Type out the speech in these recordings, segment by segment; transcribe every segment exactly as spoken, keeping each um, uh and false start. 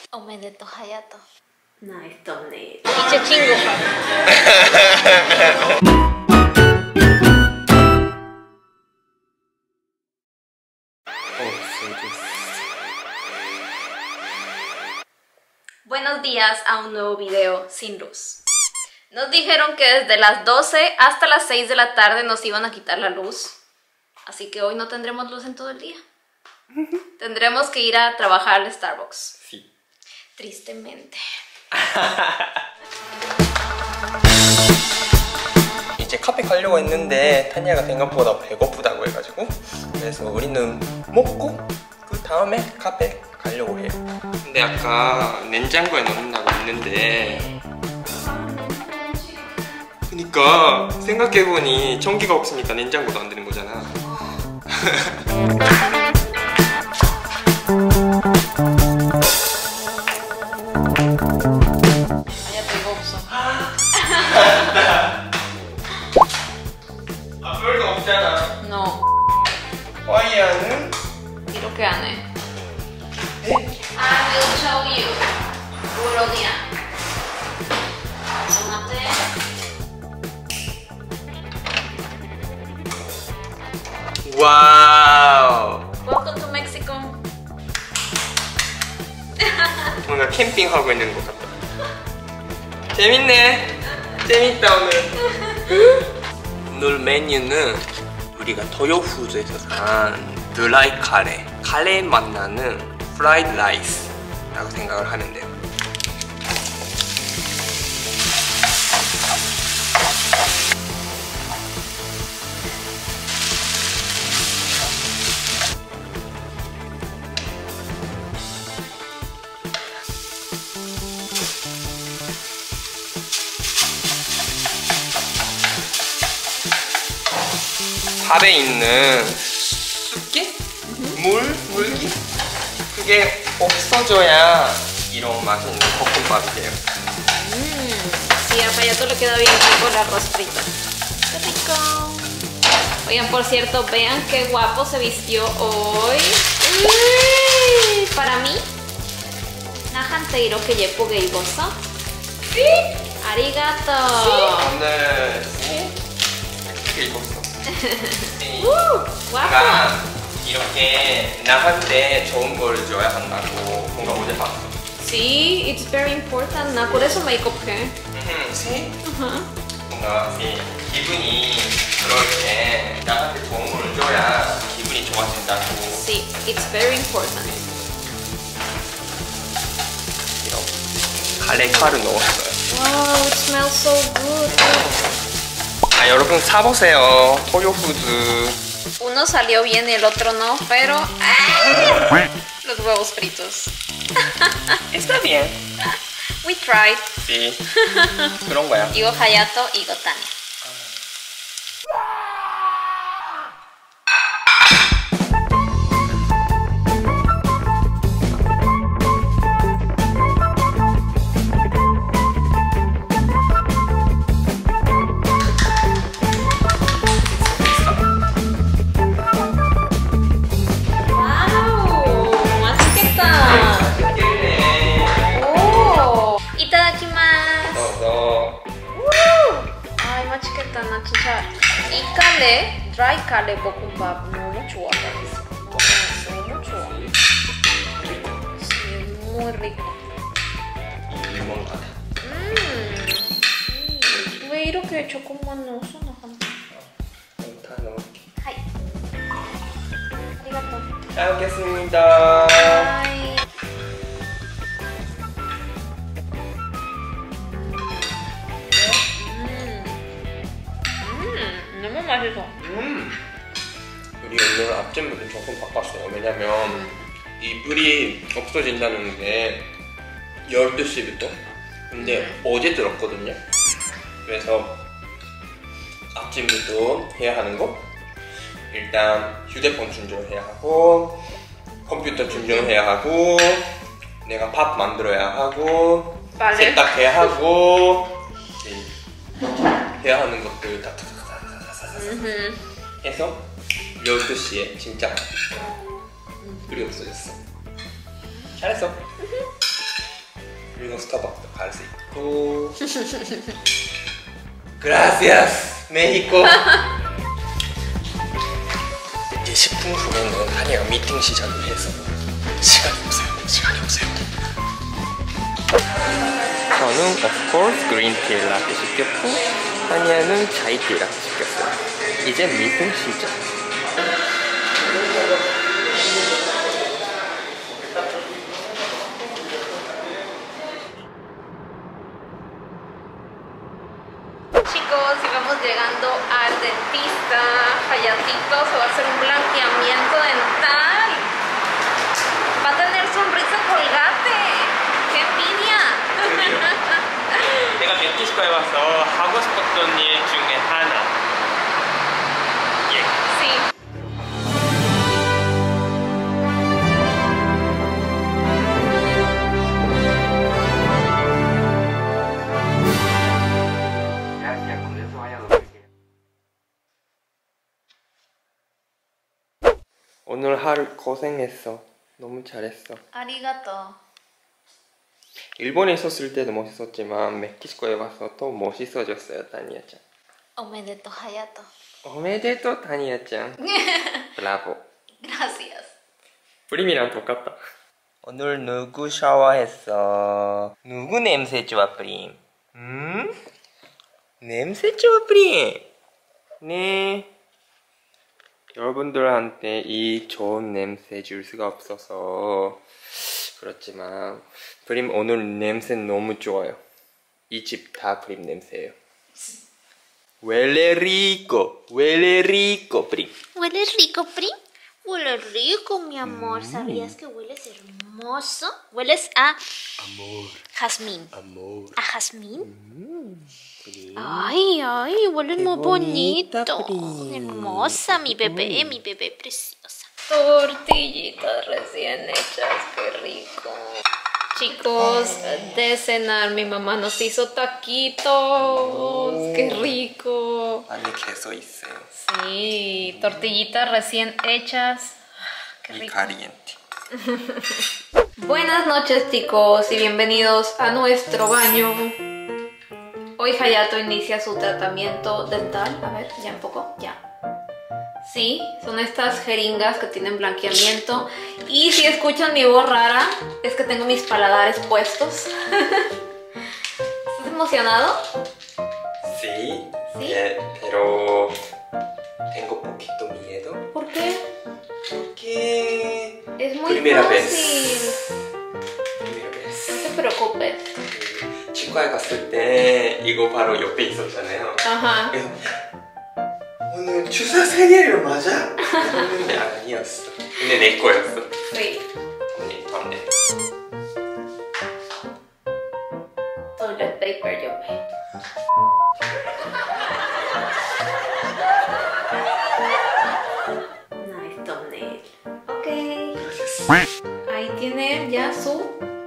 오메데토 하야토. 나이스 썸네일. 이제 친구. Buenos días a un nuevo video sin luz. Nos dijeron que desde las doce hasta las seis de la tarde nos iban a quitar la luz. Así que hoy no tendremos luz en todo el día. Tendremos que ir a trabajar al Starbucks. Sí. Tristemente. 이제 카페 가려고 했는데 타니아가 생각보다 배고프다고 해가지고 그래서 우리는 먹고 그 다음에 카페 가려고 해요. 근데 아까 냉장고에 넣는다고 했는데 그니까 생각해보니 전기가 없으니까 냉장고도 안 되는 거잖아. 하야토 이거 없어. 아 별거 없잖아. No. 화이야는 이렇게 안 해. 네? I will show you. puro día. Asómate. 와우. Welcome to Mexico. 뭔가 캠핑하고 있는 것 같다. 재밌네. 재밌다 오늘. 오늘 메뉴는 우리가 토요푸드에서 산 드라이 카레, 카레 맛 나는 프라이드 라이스라고 생각을 하는데요. 밥에 있는 습기? 물? 물기? 그게 없어져야 이런 맛있는 볶음밥이에요. Mmm, sí, a Hayato le queda bien rico el arroz frito. ¡Qué rico! Oigan, por cierto, vean qué guapo se vistió hoy. Uy, para mí, 나한테 이렇게 예쁘게 입었어? 씨? 아리가또. 오늘 씨? 이렇게 입었어. 우, guapo. 뭔가 이렇게 나한테 좋은 걸 줘야 한다고 뭔가 어제 봤어. Sí, it's very important. 나 그래서 메이크업 해. 음, 씨? Uh-huh. 뭔가 이 기분이 그럴 때 나한테 좋은 걸 줘야 기분이 좋아진다고. Sí, it's very important. 이런 카레 카르 넣었어요. Wow, it smells so good. 아, 여러분 사보세요. 토요푸드. Uno salió bien y el otro no, pero ¡ah! Los huevos fritos. Está bien. We tried. Sí. 그런 거야. 이거 하야토, 이거 타니. 나 진짜 이 카레, 드라이 카레 볶음밥 너무 좋아하겠어. 너무 좋아. Sí, muy rico. 리몬 같아. 음, 왜 이렇게 조금만 넣었어? 나한테. 다 넣을게. 하이. 아리가또. 잘 먹겠습니다. 하이. 너무 맛있어. 음. 우리 오늘 아침부터 조금 바빴어요. 왜냐면 음. 이 불이 없어진다는 게 열두 시부터. 근데 음. 어제 들었거든요. 그래서 아침부터 해야 하는 거 일단 휴대폰 충전해야 하고 컴퓨터 충전해야 하고 내가 밥 만들어야 하고 빨래? 세탁해야 하고 해야 하는 것들 다 음흠. 해서 열두 시에 진짜 불이 없어졌어. 잘했어. 그리고 스타벅스도 갈 수 있고. Gracias, México. 이제 십 분 후에는 한이가 미팅 시작을 해서 시간이 없어요. 시간이 없어요. 저는 of course 그린티 라떼 시켰고 한이는 차이티 라떼 시켰어요. 이제 미팅 시작. Chicos, y vamos llegando al dentista. Hayatito se va a hacer un blanqueamiento dental. Va a tener sonrisa colgate. ¡Qué envidia! 내가 멕시코에 와서 하고 싶었던 일 중에 하나. 예. Sí. 오늘 하루 고생했어. 너무 잘했어. Arigato. 일본에 있었을 때도 멋있었지만 멕시코에 와서 더 멋있어졌어요, 타니아짱. Omedeto, Hayato. 오메데토, 타니아짱. 브라보. Gracias. 프림이랑 똑같다. 오늘 누구 샤워했어? 누구 냄새 좋아, 프림? 음? 냄새 좋아, 프림? 네. 여러분들한테 이 좋은 냄새 줄 수가 없어서 그렇지만 프림 오늘 냄새 너무 좋아요. 이 집 다 프림 냄새예요. Huele rico, huele rico, 프림. ¿Huele rico, Pri? Huele rico, mi amor. ¿Sabías que hueles hermoso? Hueles a Amor, jazmín. amor. ¿A jazmín? 음, 프림. Ay, ay, hueles Qué muy bonita, bonito. Pri. Hermosa, mi bebé, mi bebé preciosa. Tortillitas recién hechas, qué rico. Chicos, de cenar mi mamá nos hizo taquitos. Qué rico. 안에 queso 있어요. Sí, tortillitas recién hechas. Qué Y rico. caliente. Buenas noches, chicos, y bienvenidos a nuestro baño. Hoy Hayato inicia su tratamiento dental. A ver, ya un poco, ya. Sí, son estas jeringas que tienen blanqueamiento. Y si escuchan mi voz rara, es que tengo mis paladares puestos. ¿Estás emocionado? Sí, ¿Sí? eh, pero tengo poquito miedo. ¿Por qué? porque Es muy primera fácil. vez. Primera vez. No te preocupes. 그 치과에 갔을 때 이거 바로 옆에 있었잖아요. Ajá. 그래서 오늘 주사 세 개를 맞아? 했는데 아니었어. 근데 내 거였어. Sí. 언니, 언니. Toilet paper, yo ve. Nice thumbnail. Ok. Gracias. Ahí tienen ya su...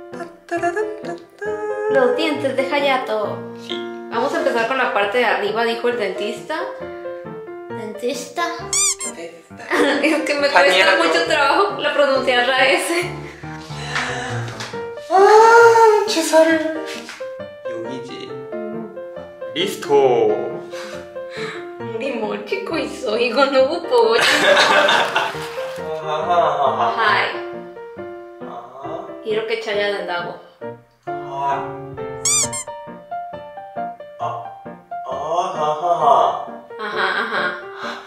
Los dientes de Hayato. Sí. Vamos a empezar con la parte de arriba, dijo el dentista. Dentista. Es que me cuesta Hayato. mucho trabajo la pronunciar la S. 아, 주사를 여기지. 리스토. 우리 뭘 찍고 있어? 이거 누구 보고 있어? 아하하하. 하이. 아. 이렇게 쳐야 된다고. 아. 아. 아하하하. 아하 아하.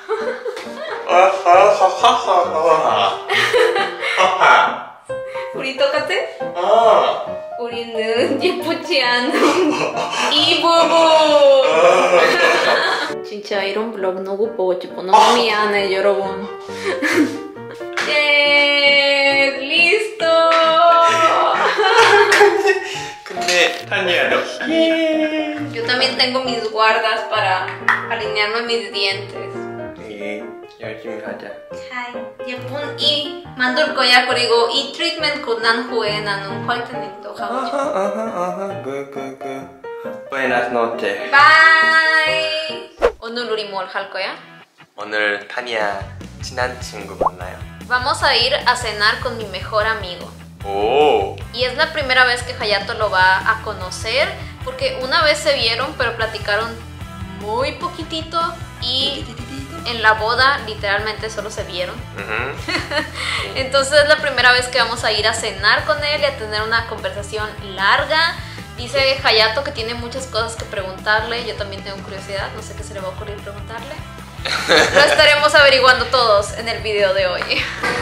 아하하하하. 아하. 우리 똑같아? 아. 우리는 예쁘지 않은 이 부부. 진짜 이런 블로그 누구 보고 싶어? 너무 미안해 여러분. 예, listo. 근데 타니야 너. 예. Yo también tengo mis guardas para alinearme mis dientes. 예. 열심히 하자. 잘 예쁜 이 만들 거야. 그리고 이 트리트먼트 난 후에 나는 화이트닝도 하고 싶어. 아하 아하 아하. 그그그. Buenas noches. 바이. 오늘 우리 뭘 할 거야? 오늘 타니야 친한 친구 만나요. Vamos a ir a cenar con mi mejor amigo. 오. Y es la primera vez que Hayato lo va a conocer, porque una vez se vieron, pero platicaron muy poquitito y en la boda literalmente solo se vieron. Uh-huh. Entonces es la primera vez que vamos a ir a cenar con él y a tener una conversación larga. Dice Hayato que tiene muchas cosas que preguntarle, yo también tengo curiosidad, no sé qué se le va a ocurrir preguntarle. Lo estaremos averiguando todos en el video de hoy.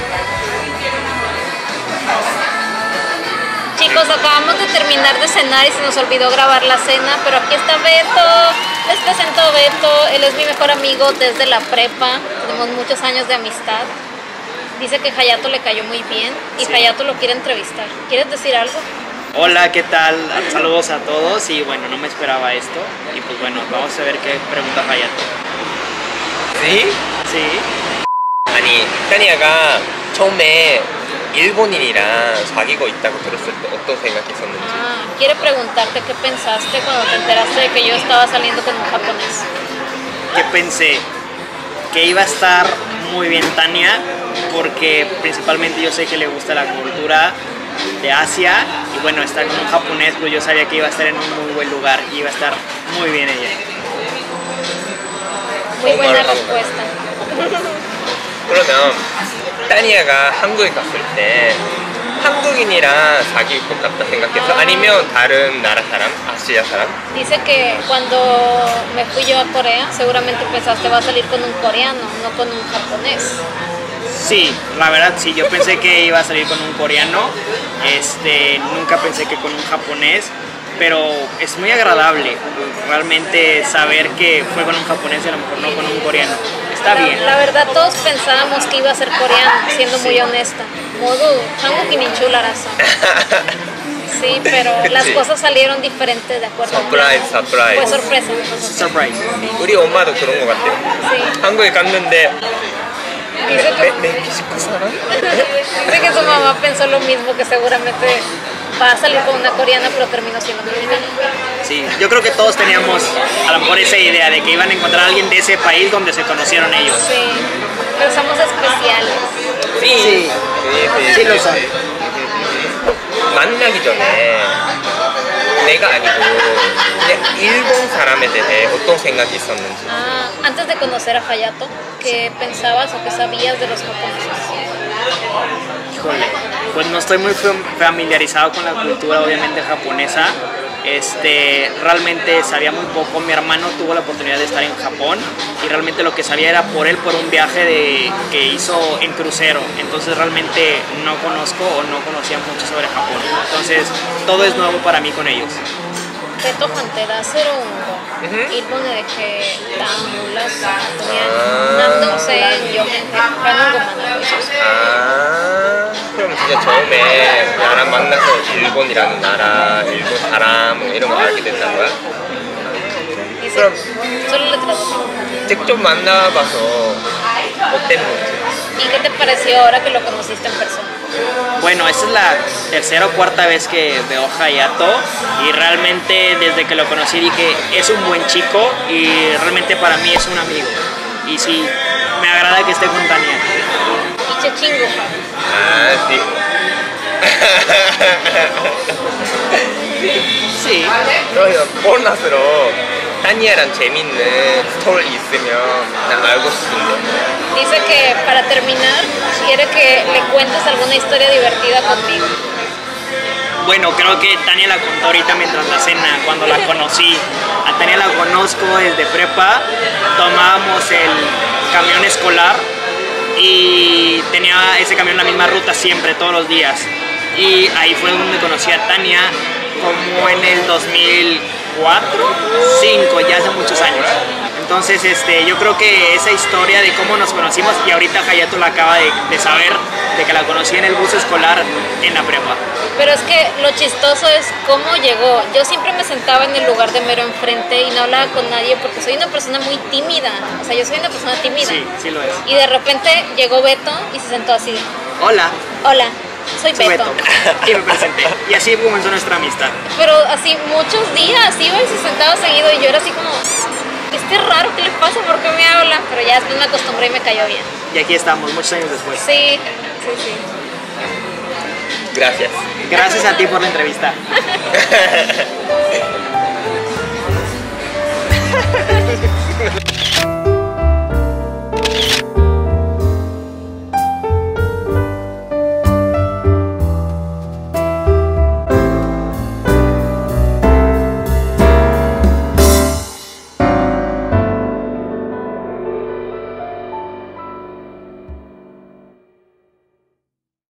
Chicos, acabamos de terminar de cenar y se nos olvidó grabar la cena, pero aquí está Beto. Les presento a Beto, él es mi mejor amigo desde la prepa, tenemos muchos años de amistad. Dice que Hayato le cayó muy bien y sí. Hayato lo quiere entrevistar. ¿Quieres decir algo? Hola, ¿qué tal? Saludos a todos y bueno, no me esperaba esto y pues bueno, vamos a ver qué pregunta Hayato. ¿Sí? Sí. 아니, 타니아가 처음에 일본인이랑 사귀고 있다고 들었을 때 어떤 생각했었는지. Ah, quiere preguntarte qué pensaste cuando te enteraste de que yo estaba saliendo con un japonés. ¿Qué pensé? Que iba a estar muy bien Tania, porque principalmente yo sé que le gusta la cultura de Asia y bueno, estar con un japonés, pues yo sabía que iba a estar en un muy buen lugar y iba a estar muy bien ella. Muy buena respuesta. 그러면 타니아가 한국에 갔을 때 한국인이랑 사귈 것 같다 생각했어? 아니면 다른 나라 사람? 아시아 사람? Dice que cuando me fui yo a Corea, seguramente pensaste va a salir con un coreano, no con un japonés. Sí, la verdad sí, yo pensé que iba a salir con un coreano, este, nunca pensé que con un japonés, pero es muy agradable realmente saber que fue con un japonés y a lo mejor no con un coreano. Está la, bien. La verdad todos pensábamos que iba a ser coreano, siendo sí. muy honesta. Modu, 한국 인인줄알았어. Sí, pero las sí. cosas salieron diferentes de acuerdo. Surprise, surprise. Fue sorpresa. Surprise. 우리 엄마도 그런 것 같아. Sí. 한국에 갔는데 Dice que, 멕시코 사람? dice que su mamá pensó lo mismo, que seguramente va a salir con una coreana, pero terminó siendo mexicana. Sí, yo creo que todos teníamos a lo mejor esa idea de que iban a encontrar a alguien de ese país donde se conocieron ellos. Sí, pero somos especiales. Sí, sí, sí, sí lo son. 만나기 전에 내가 아니고 그냥 일본 사람에 대해 어떤 생각이 있었는지. Ah, antes de conocer a Hayato, ¿qué pensabas o qué sabías de los japoneses? Híjole, pues no estoy muy familiarizado con la cultura obviamente japonesa. Este, realmente sabía muy poco. Mi hermano tuvo la oportunidad de estar en Japón y realmente lo que sabía era por él, por un viaje de, que hizo en crucero. Entonces realmente no conozco o no conocía mucho sobre Japón. Entonces todo es nuevo para mí con ellos. Beto한테 나스러운 거 일본에 이렇게 딱 몰랐어. 그냥 남동생 여행 가는 것만 알고 있었어. 아, 그럼 진짜 처음에 나랑 만나서 일본이라는 나라, 일본 사람 이런 거 알게 됐다는 거야? 그럼 solo le tradujo. 직접 만나봐서 어땠는지. ¿Y qué te pareció ahora que lo conociste en persona? Bueno, esta es la tercera o cuarta vez que veo a Hayato y realmente desde que lo conocí dije es un buen chico y realmente para mí es un amigo y sí, me agrada que esté con Tania. Y Chechingo. Ah, sí. Sí. 그러면 보너스로 타니아랑 재밌는 스토리 있으면 나 알고 싶은데. Dice que para terminar quiere que le cuentes alguna historia divertida conmigo. Bueno, creo que Tania la contó ahorita mientras la cena, cuando la conocí. A Tania la conozco desde prepa, tomábamos el camión escolar y tenía ese camión la misma ruta siempre, todos los días. Y ahí fue donde conocí a Tania, como en el dos mil cuatro, cinco, ya hace muchos años. Entonces este, yo creo que esa historia de cómo nos conocimos, y ahorita Hayato la acaba de, de saber, de que la conocí en el bus escolar en la prepa. Pero es que lo chistoso es cómo llegó. Yo siempre me sentaba en el lugar de mero enfrente y no hablaba con nadie porque soy una persona muy tímida. O sea, yo soy una persona tímida. Sí, sí lo es. Y de repente llegó Beto y se sentó así. Hola. Hola, soy, soy Beto. Beto. Y me presenté. Y así comenzó nuestra amistad. Pero así muchos días iba y se sentaba seguido y yo era así como... Este es raro, ¿qué le pasa? ¿Por qué me habla? Pero ya después me acostumbré y me cayó bien. Y aquí estamos, muchos años después. Sí, sí, sí. Gracias. Gracias a ti por la entrevista.